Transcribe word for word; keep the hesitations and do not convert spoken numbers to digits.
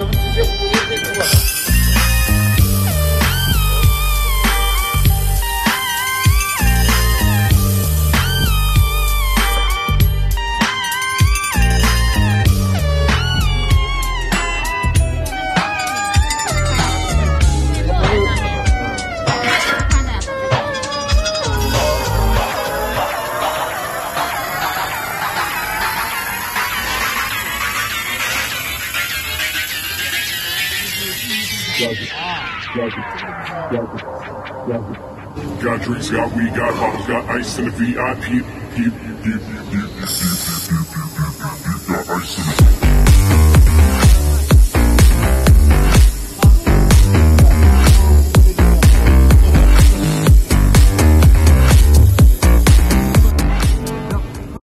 咱们直接直接可以过了。 Got drinks, got weed, got bottles, got ice in the V I P.